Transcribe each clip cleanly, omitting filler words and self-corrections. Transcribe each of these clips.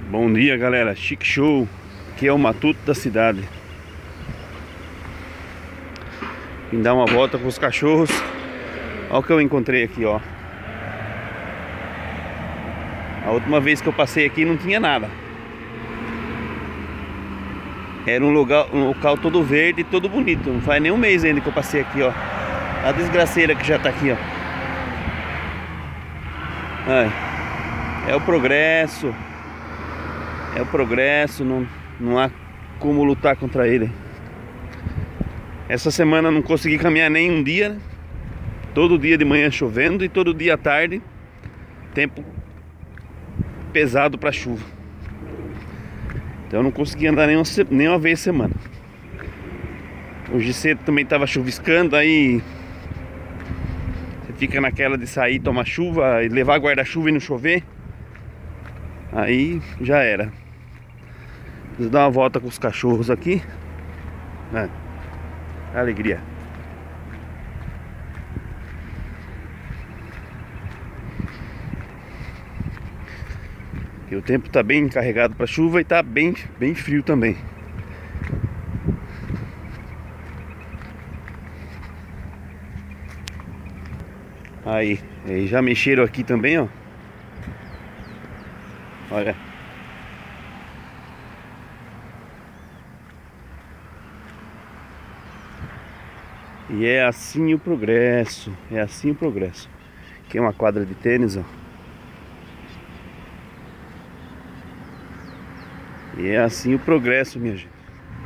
Bom dia, galera, Chique Show. Aqui é o matuto da cidade. Vim dar uma volta com os cachorros. Olha o que eu encontrei aqui, ó. A última vez que eu passei aqui não tinha nada. Era um local todo verde, todo bonito. Não faz nem um mês ainda que eu passei aqui, ó. A desgraceira que já tá aqui, ó. É o progresso. É o progresso, não há como lutar contra ele. Essa semana não consegui caminhar nem um dia, né? Todo dia de manhã chovendo e todo dia à tarde tempo pesado para chuva. Então eu não consegui andar nenhuma vez semana. Hoje cedo também estava chuviscando, aí você fica naquela de sair, tomar chuva e levar guarda-chuva e não chover. Aí já era. Vou dar uma volta com os cachorros aqui. Alegria. E o tempo tá bem carregado para chuva e tá bem frio também. Aí já mexeram aqui também, ó. Olha. E é assim o progresso. É assim o progresso. Aqui é uma quadra de tênis, ó. E é assim o progresso, minha gente.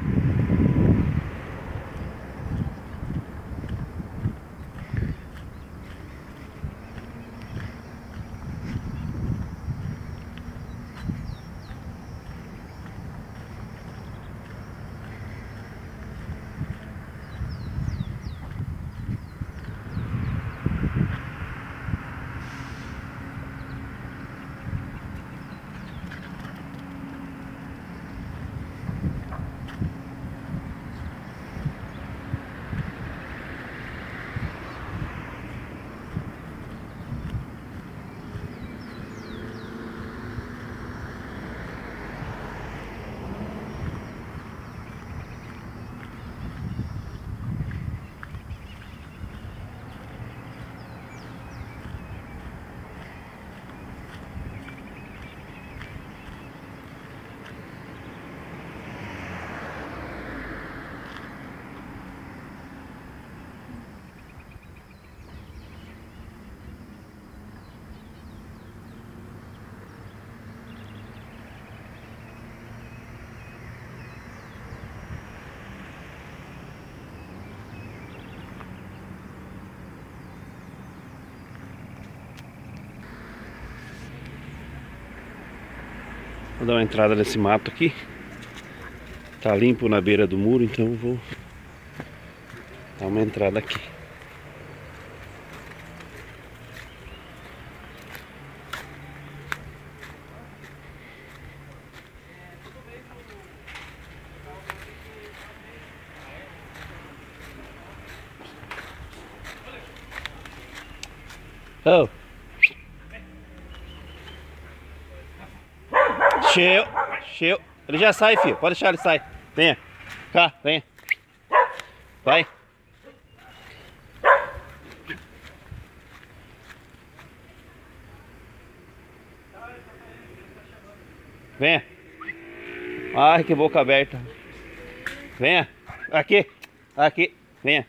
Vou dar uma entrada nesse mato aqui. Tá limpo na beira do muro, então eu vou dar uma entrada aqui. Oh. Cheio. Ele já sai, filho. Pode deixar ele sair. Venha. Cá, venha. Vai. Venha. Ai, que boca aberta. Venha. Aqui. Venha.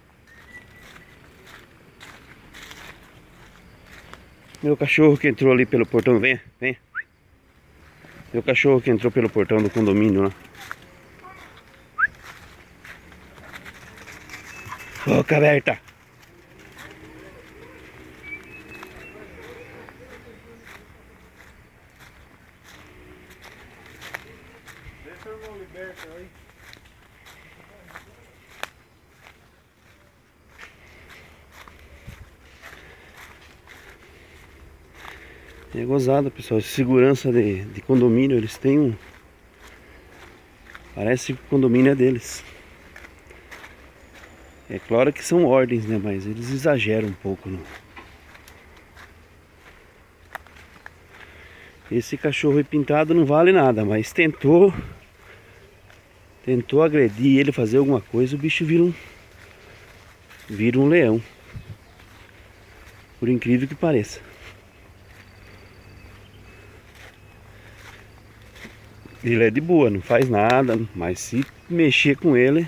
Meu cachorro que entrou ali pelo portão. Venha. Meu cachorro que entrou pelo portão do condomínio lá. Boca aberta. Deixa eu não libertar aí. É gozado, pessoal. Segurança de condomínio, eles têm um... Parece que o condomínio é deles. É claro que são ordens, né? Mas eles exageram um pouco, né? Esse cachorro pintado não vale nada, mas tentou agredir ele, fazer alguma coisa, o bicho vira um leão. Por incrível que pareça. Ele é de boa, não faz nada, mas se mexer com ele...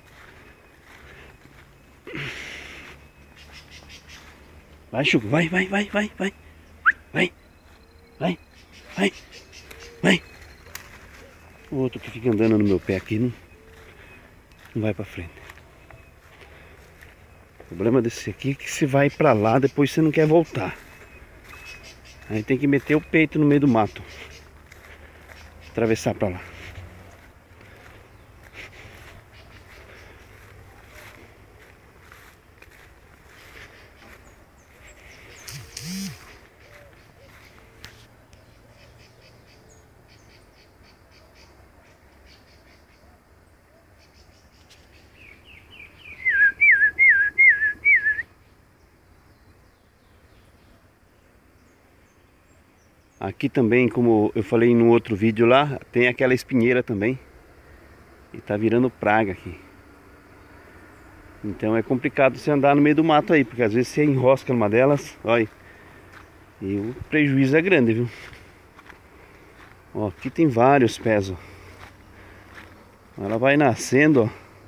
Vai, Chuco, vai. O outro que fica andando no meu pé aqui não vai pra frente. O problema desse aqui é que você vai pra lá, depois você não quer voltar. Aí tem que meter o peito no meio do mato. Atravessar pra lá. Aqui também, como eu falei no outro vídeo lá, tem aquela espinheira também. E tá virando praga aqui. Então é complicado você andar no meio do mato aí, porque às vezes você enrosca numa delas, olha. E o prejuízo é grande, viu? Ó, aqui tem vários pés, ó. Ela vai nascendo, ó.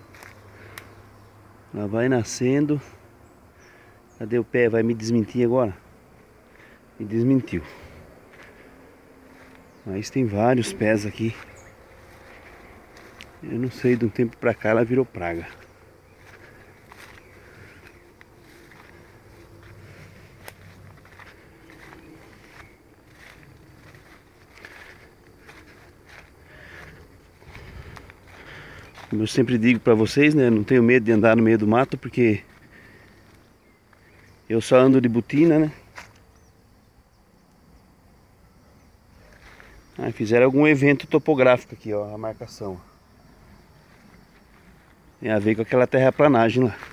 Ela vai nascendo. Cadê o pé? Vai me desmentir agora? Me desmentiu. Mas tem vários pés aqui. Eu não sei, de um tempo pra cá ela virou praga. Como eu sempre digo pra vocês, né? Não tenho medo de andar no meio do mato, porque eu só ando de botina, né? Fizeram algum evento topográfico aqui, ó, a marcação. Tem a ver com aquela terraplanagem lá.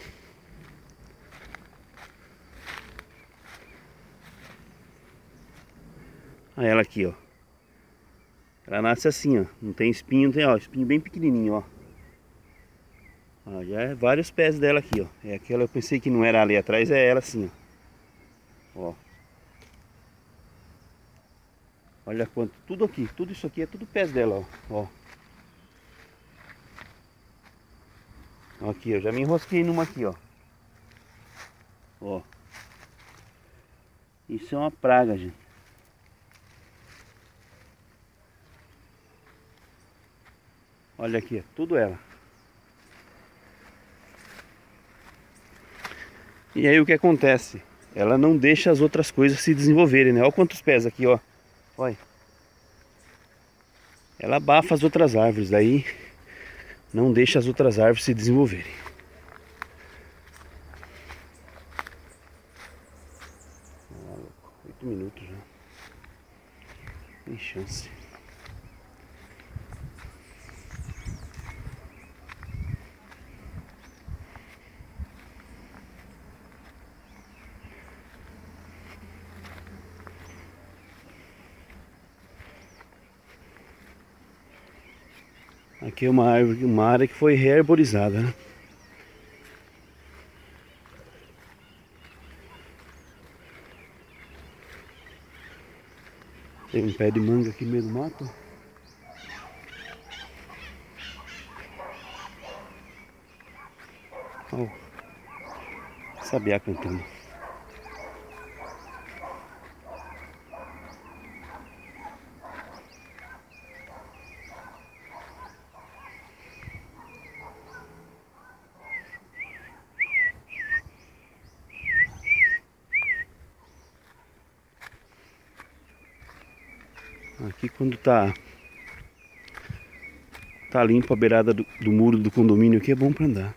Olha ela aqui, ó. Ela nasce assim, ó. Não tem espinho, não tem, ó. Espinho bem pequenininho, ó. Ó, já é vários pés dela aqui, ó. É aquela, eu pensei que não era ali atrás, é ela assim, ó. Ó. Olha quanto, tudo aqui, tudo isso aqui é tudo pés dela, ó. Ó. Aqui, eu já me enrosquei numa aqui, ó. Ó. Isso é uma praga, gente. Olha aqui, ó, tudo ela. E aí o que acontece? Ela não deixa as outras coisas se desenvolverem, né? Olha quantos pés aqui, ó. Olha. Ela abafa as outras árvores, daí não deixa as outras árvores se desenvolverem. Ah, 8 minutos já. Tem chance. Aqui é uma árvore, uma área que foi rearborizada, né? Tem um pé de manga aqui no meio do mato. Ó, sabiá cantando. Aqui quando tá limpo a beirada do muro do condomínio aqui, é bom pra andar.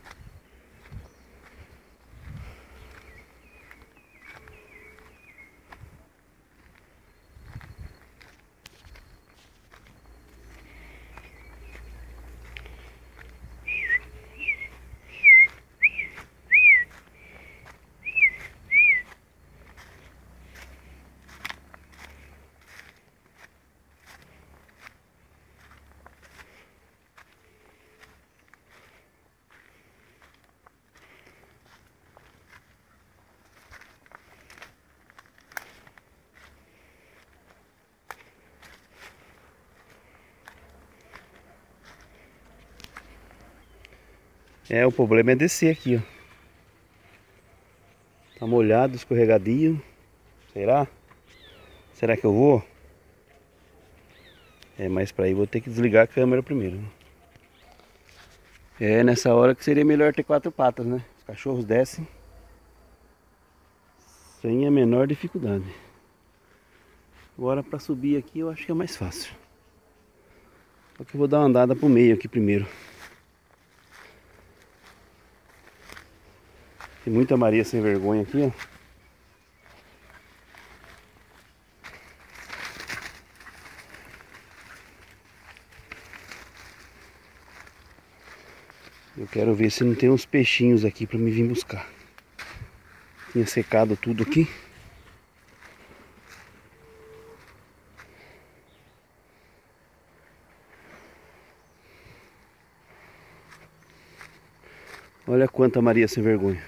É, o problema é descer aqui, ó. Tá molhado, escorregadio. Será? Será que eu vou? É, mas pra ir vou ter que desligar a câmera primeiro. É nessa hora que seria melhor ter 4 patas, né? Os cachorros descem sem a menor dificuldade. Agora pra subir aqui eu acho que é mais fácil. Só que eu vou dar uma andada pro meio aqui primeiro. Tem muita Maria sem vergonha aqui, ó. Eu quero ver se não tem uns peixinhos aqui pra me vir buscar. Tinha secado tudo aqui. Olha quanta Maria sem vergonha.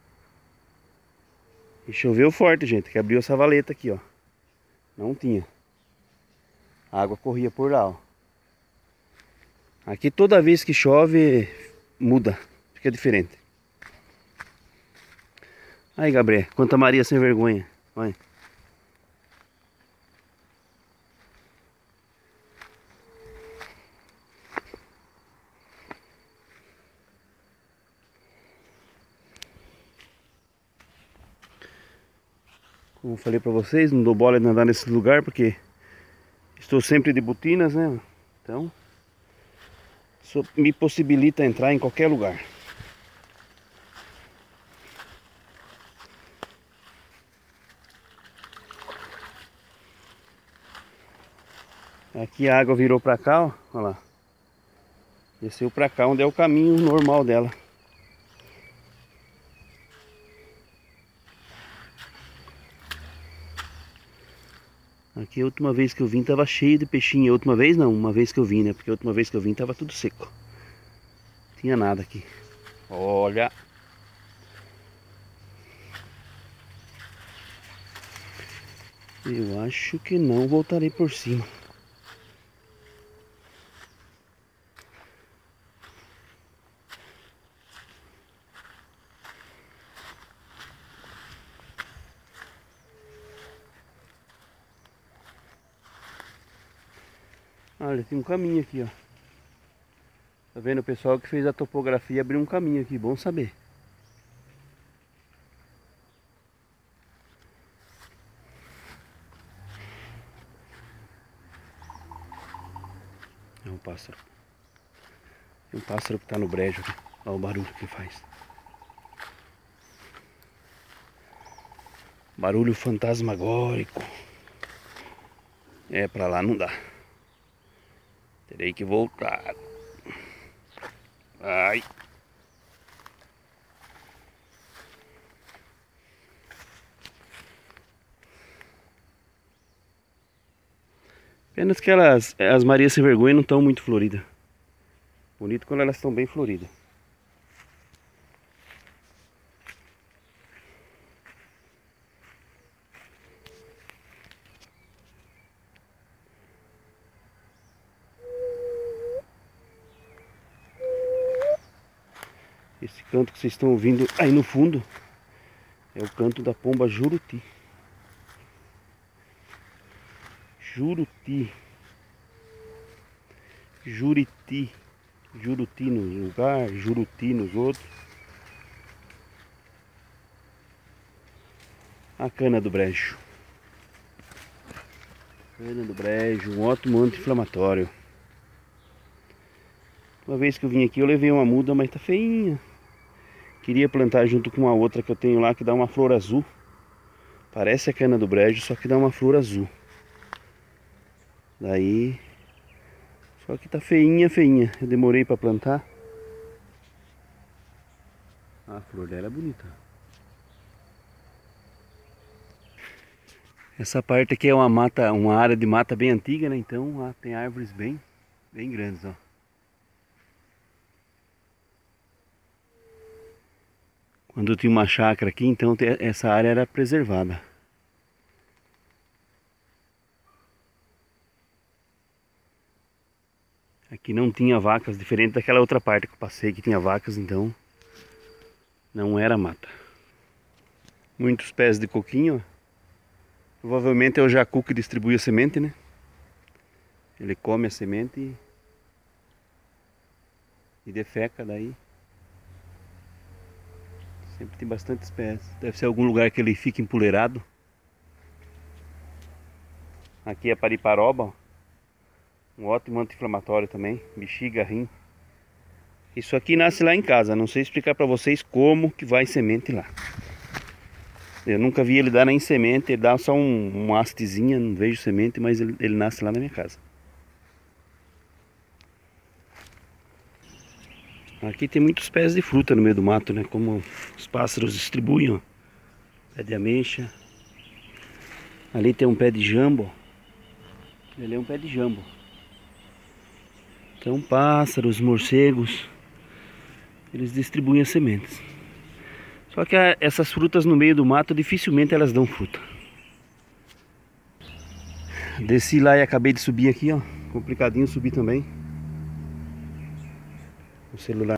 E choveu forte, gente, que abriu essa valeta aqui, ó. Não tinha. A água corria por lá, ó. Aqui toda vez que chove, muda. Fica diferente. Aí, Gabriel, quanta Maria sem vergonha. Olha. Como eu falei pra vocês, não dou bola de andar nesse lugar porque estou sempre de botinas, né? Então, isso me possibilita entrar em qualquer lugar. Aqui a água virou pra cá, ó. Olha lá. Desceu pra cá, onde é o caminho normal dela. Aqui a última vez que eu vim tava cheio de peixinho. A última vez não, uma vez que eu vim, né? Porque a última vez que eu vim tava tudo seco. Não tinha nada aqui. Olha. Eu acho que não voltarei por cima. Olha, tem um caminho aqui, ó. Tá vendo? O pessoal que fez a topografia abriu um caminho aqui, bom saber. É um pássaro. Tem um pássaro que tá no brejo aqui. Olha o barulho que faz. Barulho fantasmagórico. É, pra lá não dá. Terei que voltar. Ai. Apenas que as Marias sem vergonha não estão muito floridas. Bonito quando elas estão bem floridas. Esse canto que vocês estão ouvindo aí no fundo é o canto da pomba Juruti. Juruti. Juriti. Juruti num lugar, Juruti nos outros. A cana do brejo. Cana do brejo, um ótimo anti-inflamatório. Uma vez que eu vim aqui eu levei uma muda, mas tá feinha. Queria plantar junto com a outra que eu tenho lá que dá uma flor azul. Parece a cana do brejo, só que dá uma flor azul. Daí... Só que tá feinha, feinha. Eu demorei pra plantar. A flor dela é bonita. Essa parte aqui é uma mata, uma área de mata bem antiga, né? Então lá tem árvores bem grandes, ó. Quando eu tinha uma chácara aqui, então essa área era preservada. Aqui não tinha vacas, diferente daquela outra parte que eu passei que tinha vacas, então não era mata. Muitos pés de coquinho, ó. Provavelmente é o jacu que distribui a semente, né? Ele come a semente e defeca daí. Sempre tem bastante pés. Deve ser algum lugar que ele fica empoleirado. Aqui é pariparoba, ó. Um ótimo anti-inflamatório também. Bexiga, rim. Isso aqui nasce lá em casa. Não sei explicar pra vocês como que vai semente lá. Eu nunca vi ele dar nem semente. Ele dá só uma hastezinha, não vejo semente, mas ele nasce lá na minha casa. Aqui tem muitos pés de fruta no meio do mato, né? Como os pássaros distribuem, ó. Pé de ameixa. Ali tem um pé de jambo. Ali é um pé de jambo. Então pássaros, morcegos, eles distribuem as sementes. Só que essas frutas no meio do mato dificilmente elas dão fruta. Desci lá e acabei de subir aqui, ó. Complicadinho subir também. O celular